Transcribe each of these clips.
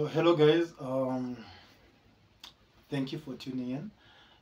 Oh, hello guys. Thank you for tuning in.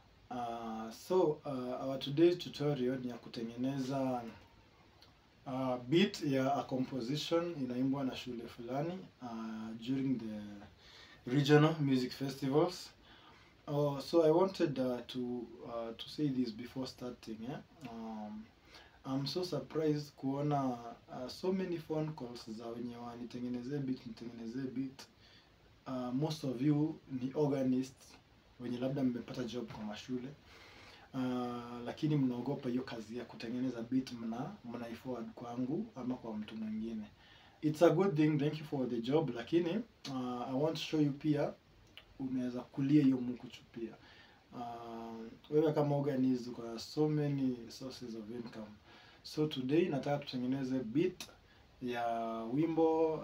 Our today's tutorial ni ya kutengeneza beat ya a composition inaimbwa na shule fulani during the regional music festivals. So I wanted to say this before starting. I'm so surprised kuona so many phone calls za wenye nitengenezee beat. Most of you ni organists wenye labda mmepata job kwa mashule, lakini mnaogopa hiyo kazi ya kutengeneza beat, mnaiforward kwangu ama kwa mtu mwingine. It's a good thing, thank you for the job, lakini I want to show you pia unaweza kulia hiyo mkuchu pia. Wewe kama organist uko so many sources of income. So today nataka tutengeneze beat ya wimbo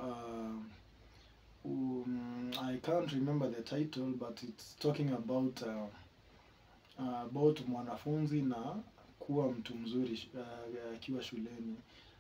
I can't remember the title, but it's talking about mwanafunzi na kuwa mtu mzuri akiwa shuleni.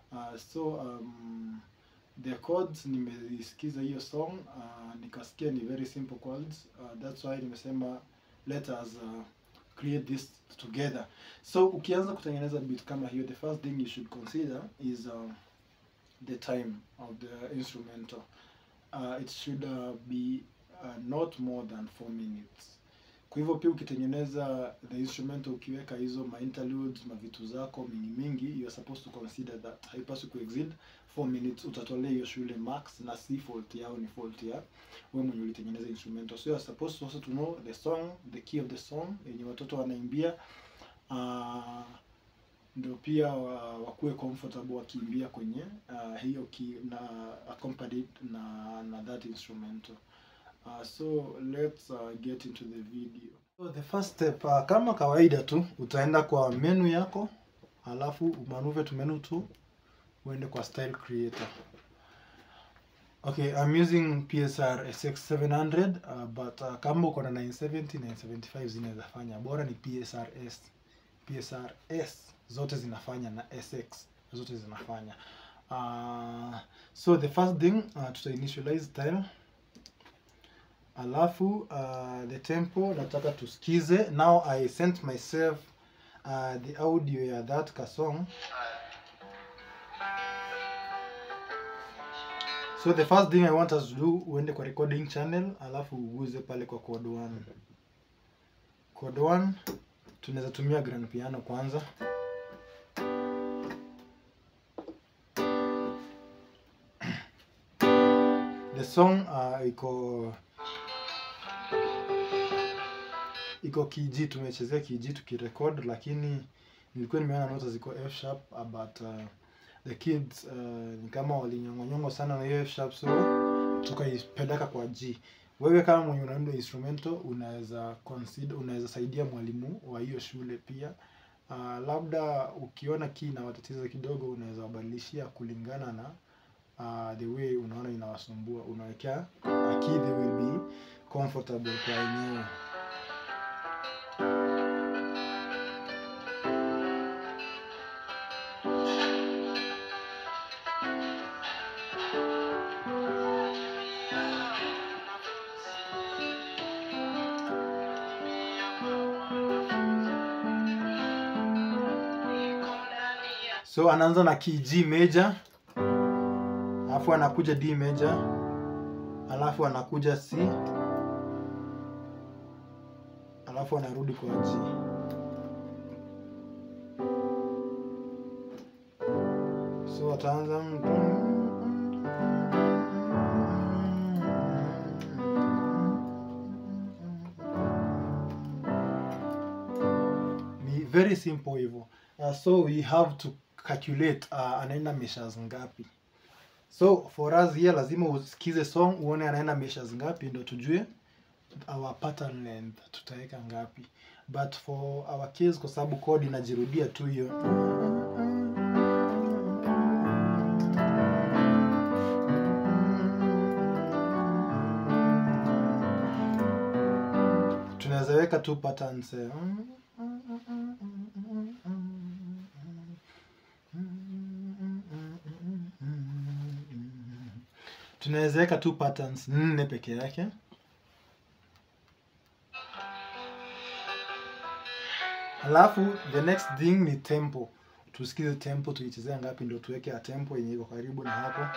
The chords nimesikiza hiyo song, nikasikia ni very simple chords. That's why nimesema let us create this together. So ukianza kutengeneza beat kama hiyo, the first thing you should consider is the time of the instrumental. It should be not more than 4 minutes. Kwa hivyo pia ukitengeneza the instrumental, ukiweka hizo interludes, mavitu zako mingi, you are supposed to consider that haipaswi ku exceed 4 minutes. Utatolea hiyo shule max, na si fault yao, ni fault ya wewe mwenye ulitengeneza instrumental. So you are supposed also to know the song, the key of the song yenye watoto wanaimbia, ndio pia wakuwe comfortable wakiimbia kwenye hiyo key na accompanied na that instrumental. So let's get into the video. So the first step, kama kawaida tu utaenda kwa menu yako, alafu umanuve to menu tu uende kwa style creator. Okay, I'm using PSR SX700, but kama uko na 970, 975 zinaweza fanya. Bora ni PSRS. PSRS zote zinafanya na SX zote zinafanya. So the first thing, tuta initialize style. Alafu the tempo nataka tusikize. Now I sent myself the audio ya that ka song. So the first thing I want us to do, uende kwa recording channel, alafu uguze pale kwa chord 1. Chord 1 tunaweza tumia grand piano kwanza. The song iko key G, tumechezea key G tukirecord, lakini nilikuwa nimeona notes ziko F sharp, but the kids ni kama walinyongonyongo sana na hiyo F sharp, so tukaipeleka kwa G. Wewe kama mwenye unaimba instrumental unaweza saidia mwalimu wa hiyo shule pia. Labda ukiona key na watatiza kidogo, unaweza wabadilishia kulingana na the way unaona inawasumbua. Unawekea a key they will be comfortable kwa yenyewe. So anaanza na key G major, alafu anakuja D major, alafu anakuja C, alafu anarudi kwa G. So ataanza ni very simple hivyo. So we have to calculate anaenda measures ngapi. So for us here lazima usikize song uone anaenda measures ngapi, ndio tujue our pattern length tutaweka ngapi. But for our case, kwa sababu chord inajirudia tu hiyo, tunaweza weka tu patterns. tunaweza weka tu patterns 4 peke yake. Alafu the next thing ni tempo. Tusikize tempo tuichezea ngapi ndio tuweke ya tempo yenye iko karibu na hapo.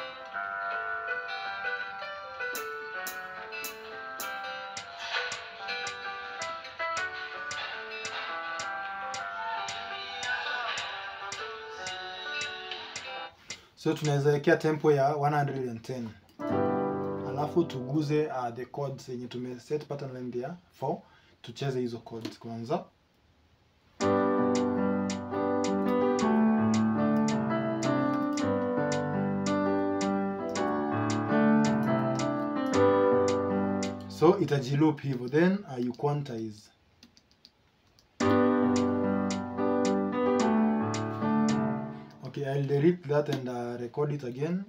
So tunaweza wekea tempo ya 110. Alafu tuguze the chords yenye tumeset pattern length ya 4, tucheze hizo chords kwanza. So itajiloop hivyo, then you quantize. Okay, I'll delete that and record it again.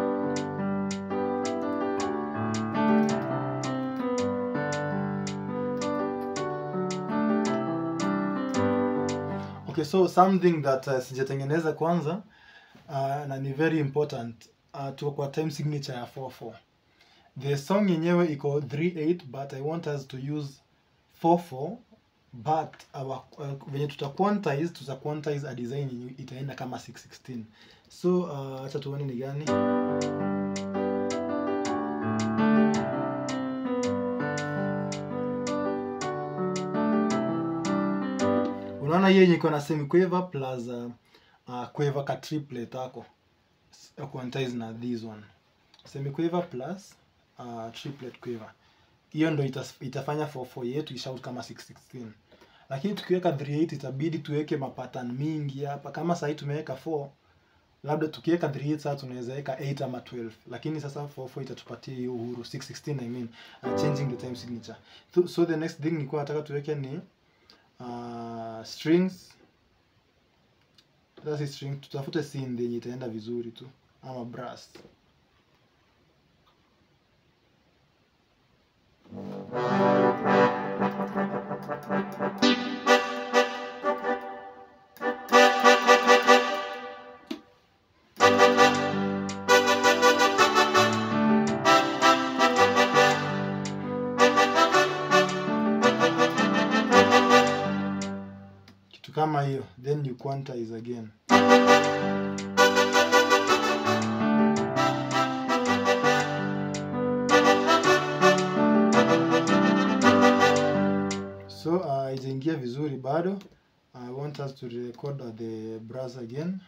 Okay, so something that sijatengeneza kwanza na ni very important, tuko kwa time signature ya 4/4. The song yenyewe iko 3/8 but I want us to use 4/4, but venye tuta quantize a design yenye itaenda kama 6/16. So acha tuone ni gani. Unaona hiyo yenye iko na semiquaver plus quaver ka triplet ako. Quantize na this one. Semiquaver plus triplet quiver. Hiyo ndo itafanya 4/4 yetu ishout kama 6/16. Lakini tukiweka 3/8 itabidi tuweke mapattern mingi hapa. Kama sasa tumeweka 4, labda tukiweka 3/8 sasa tunaweza weka 8 ama 12. Lakini sasa 4/4 itatupatia hiyo uhuru 6/16, I mean changing the time signature. So the next thing nilikuwa nataka tuweke ni strings. Sasa string tutafute scene yenye itaenda vizuri tu ama brass. Kitu kama hiyo, then you quantize again. So ijaingia vizuri bado. I want us to record the brass again.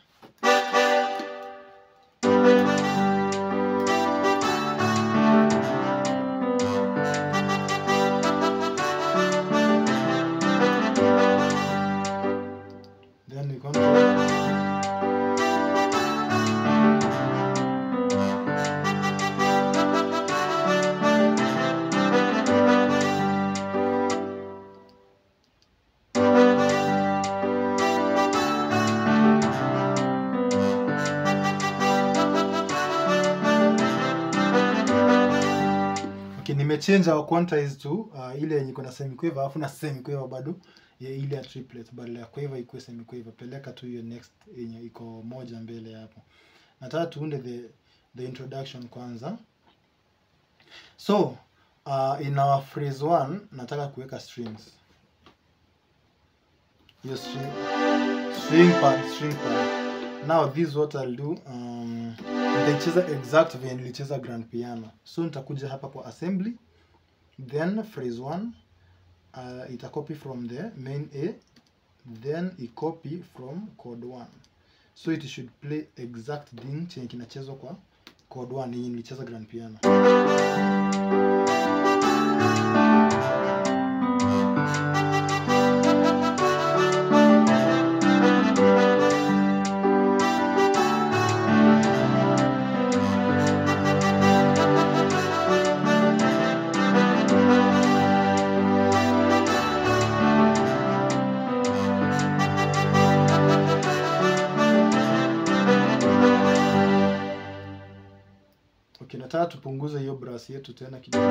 Then we continue. Nimechange our quantize to ile yenye iko na semiquaver, afu na semiquaver bado ya ile ya triplet, badala ya quiver ikuwe semiquaver. Peleka tu hiyo next yenye iko moja mbele hapo. Nataka tuunde the introduction kwanza. So in our phrase 1 nataka kuweka strings. Hiyo string pad. Now this is what I'll do. Nitacheza exact vile nilicheza grand piano. So nitakuja hapa kwa assembly, then phrase 1 ita-copy from the main A, then i-copy from chord 1. So it should play exact thing chenye kinachezwa kwa chord 1 yenye nilicheza grand piano. Nataka tupunguze hiyo brass yetu tena kidogo.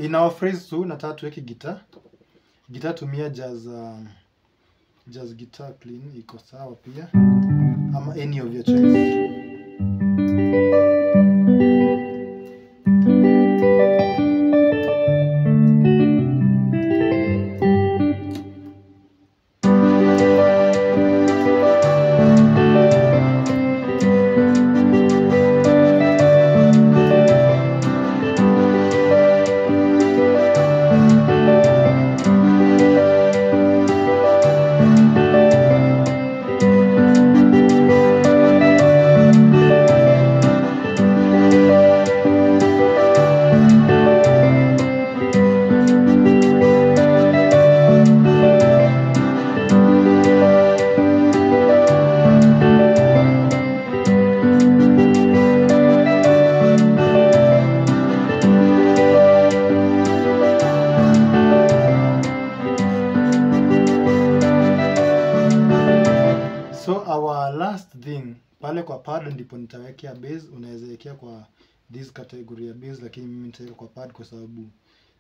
in our phrase 2 nataka tuweke guitar tumia jazz guitar clean, iko sawa pia, ama any of your choice. So our last thing pale kwa pad ndipo nitawekea bass. Unaweza wekea kwa this category ya bass, lakini mimi nitaweka kwa pad kwa sababu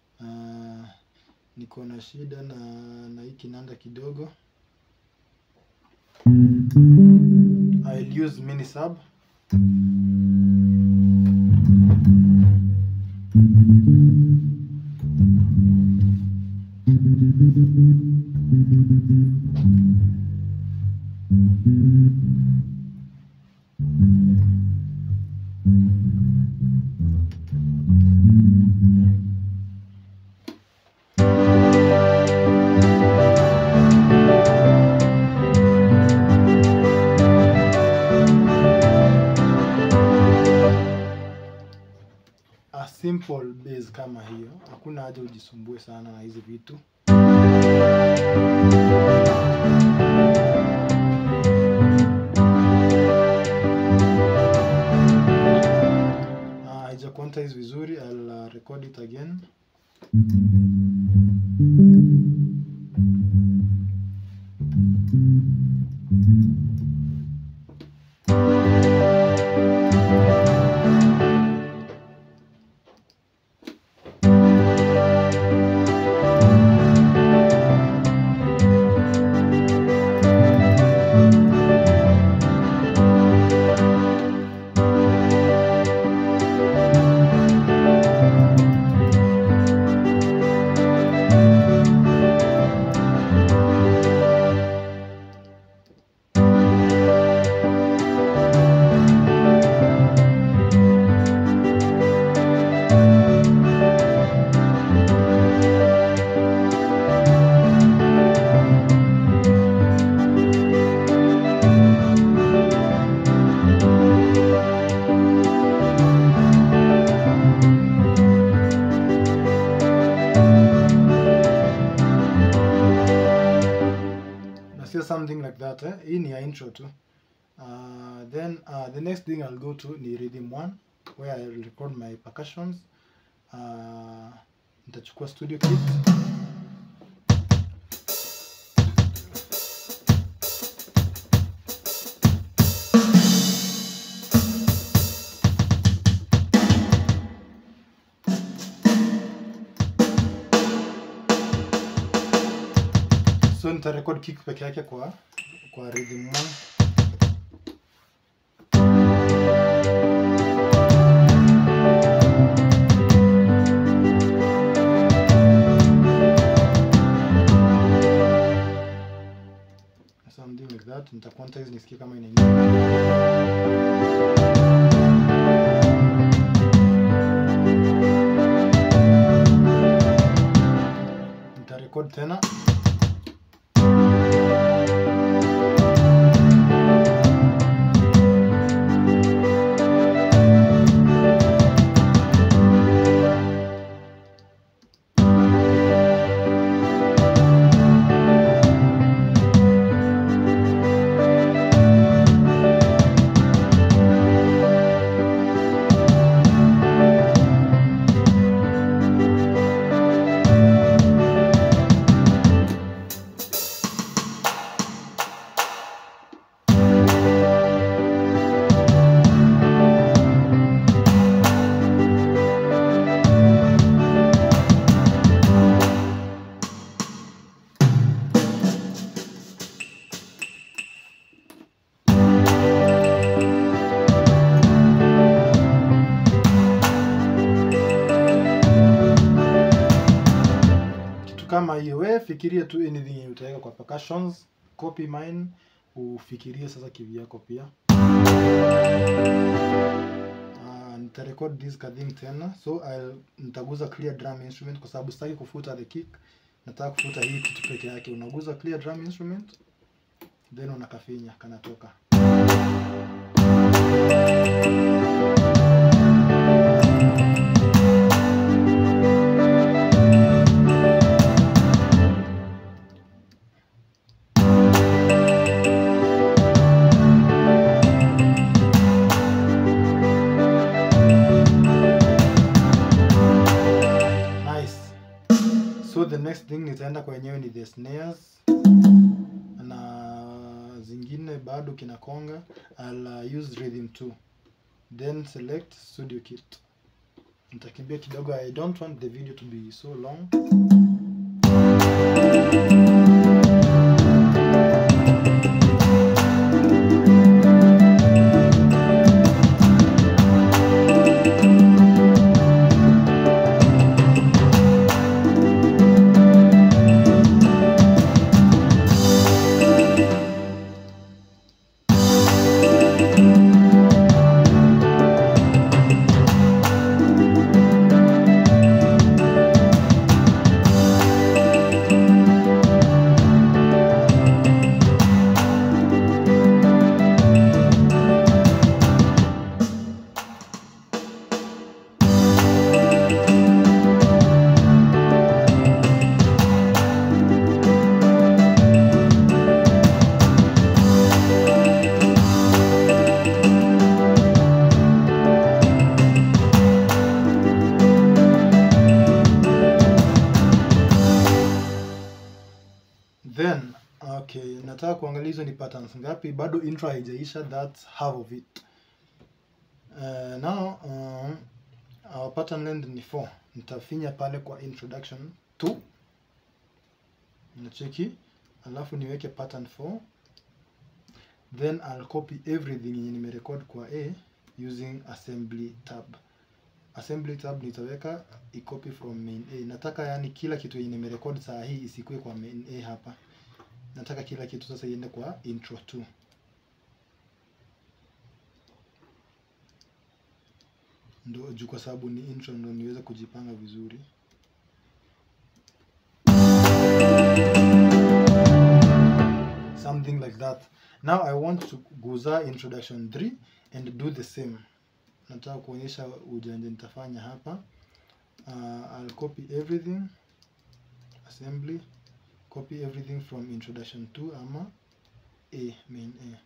niko na shida na hii kinanda kidogo. I'll use mini sub. A simple bass kama hiyo, hakuna haja ujisumbue sana na hizi vitu. Haija quantize vizuri, I'll record it again. Something like that, hii ni ya intro tu. Then the next thing I'll go to ni rhythm 1 where I'll record my percussions. Nitachukua studio kit. So nita record kick peke yake kwa rhythm 1. Something like that. Nita quantize nisikie kama inaingia. Nita record tena. wewe fikiria tu anything utaweka kwa percussions, copy mine, ufikirie sasa kivyako pia. Nita record this thing tena, so nitaguza clear drum instrument kwa sababu sitaki kufuta the kick, nataka kufuta hii kitu peke yake. Unaguza clear drum instrument, then unakafinya kanatoka. So the next thing nitaenda kwa yenyewe ni the snares, na zingine bado kinakonga. I'll use rhythm 2, then select studio kit. Nitakimbia kidogo, I don't want the video to be so long. Then okay, nataka kuangalia hizo ni patterns ngapi, bado intro haijaisha, that's half of it. Now our pattern length ni 4. Nitafinya pale kwa introduction 2, nacheki, alafu niweke pattern 4, then I'll copy everything yenye nimerecord kwa A using assembly tab. Assembly tab nitaweka i-copy from main A. Nataka yani kila kitu yenye nimerecord saa hii isikue kwa main A hapa. Nataka kila kitu sasa iende kwa intro 2. Ndo juu kwa sababu ni intro ndo niweze kujipanga vizuri. Something like that. Now I want to guza introduction 3 and do the same. Nataka kuonyesha ujanja nitafanya hapa. I'll copy everything, assembly, copy everything from introduction 2 ama A, main A.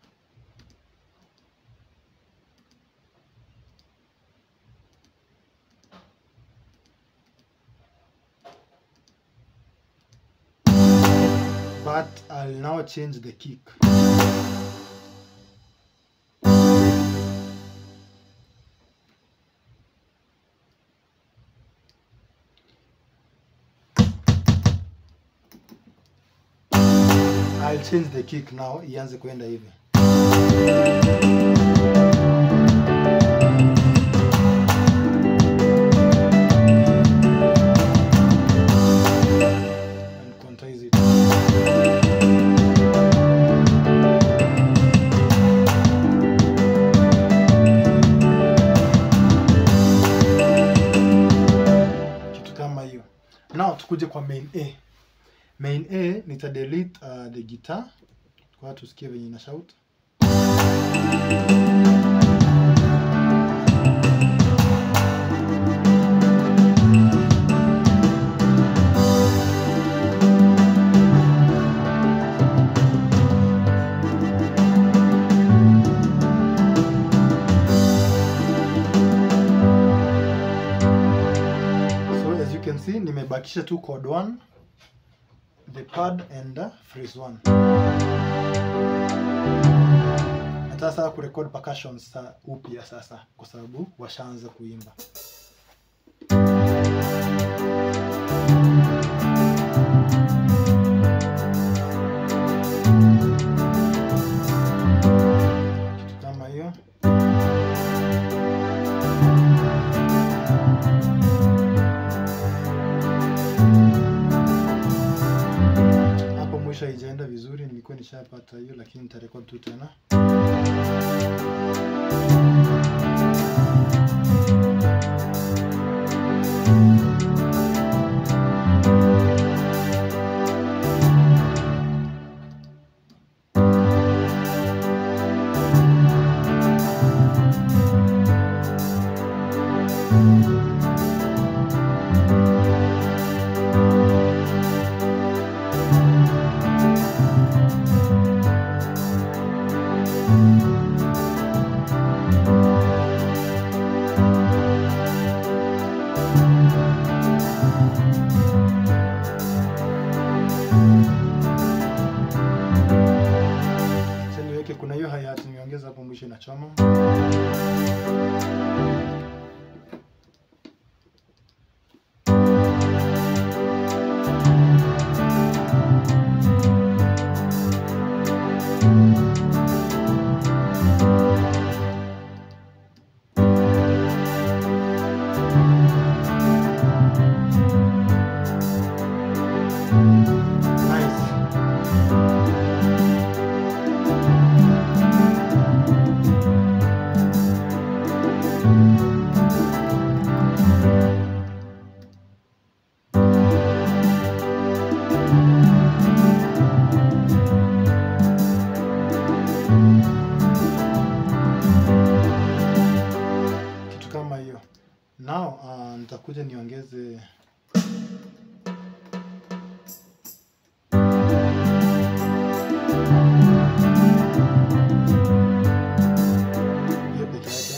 But I'll now change the kick. I'll change the kick now, ianze kwenda hivi. And quantize it. Kitu kama hiyo. Now tukuje kwa main A. Main A nita delete the guitar kwa tusikie venye ina shout. So as you can see nimebakisha tu chord 1, the pad and the phrase 1. Hata sasa kurecord percussions upya sasa kwa sababu washaanza kuimba. Kitu kama hiyo. pressure haijaenda vizuri, nilikuwa nishapata hiyo, lakini nitarekodi tu tena. Kuna hiyo hi-hat nimeongeza hapo mwisho na choma. Now nitakuja niongeze hiyo peke yake.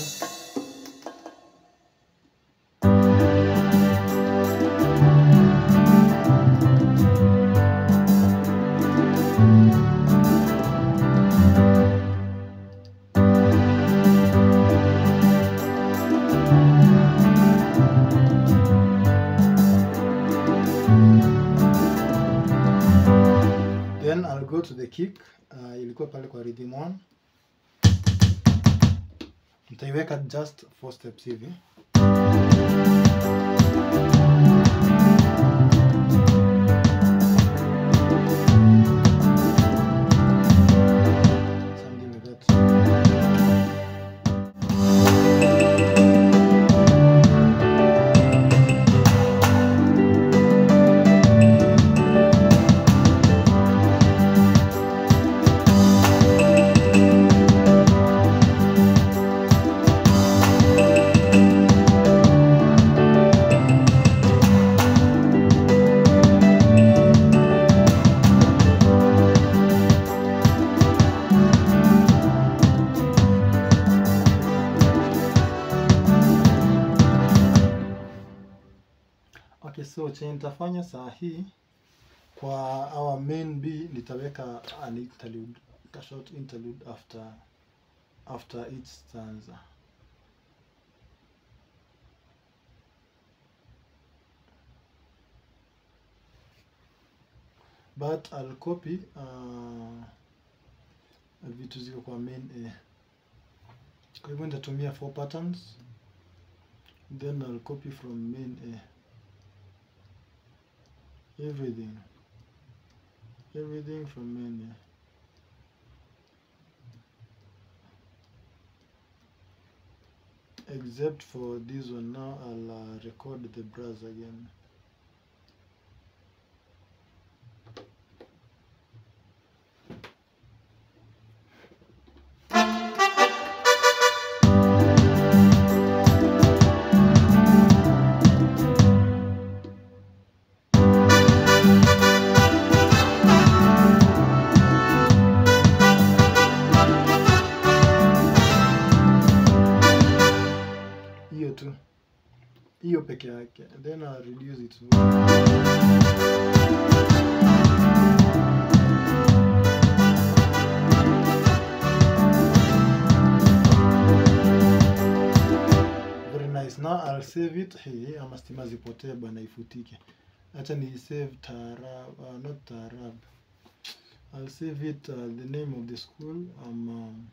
Then I'll go to the kick. Ilikuwa pale kwa rhythm 1. Nitaiweka just 4 steps hivi. Okay, so chenye nitafanya saa hii kwa our main B nitaweka an interlude, a short interlude after each stanza. But I'll copy vitu ziko kwa main A. Kwa hivyo nitatumia 4 patterns, then I'll copy from main A. Everything from main A. Except for this one. Now I'll record the brass again. Hiyo peke yake, then I'll reduce it to very nice. Now I'll save it. Hey, ama stima zipotee bana, ifutike. Acha ni save Taarab, not Taarab. I'll save it the name of the school I'm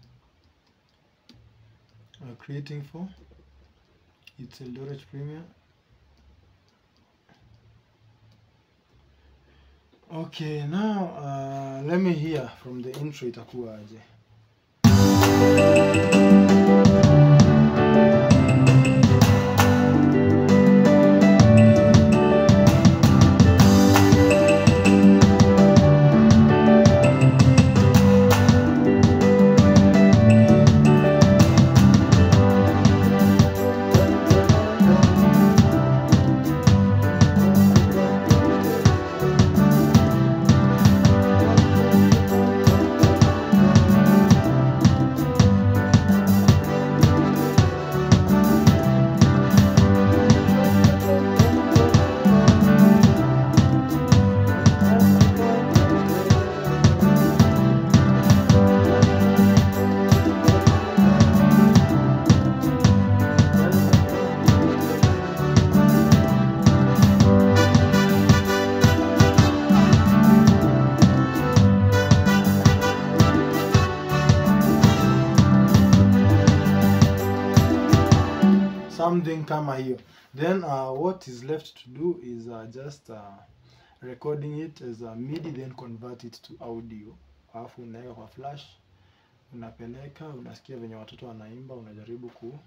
creating for. It's Eldoret Premier. Okay, now let me hear from the intro itakuwa aje. Something kama hiyo. Then what is left to do is just recording it as a MIDI, then convert it to audio. Alafu unaweka kwa flash, unapeleka, unasikia venye watoto wanaimba, unajaribu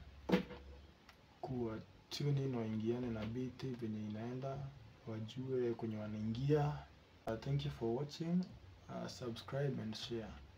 ku tune in waingiane na beat venye inaenda, wajue kwenye wanaingia. Thank you for watching. Subscribe and share.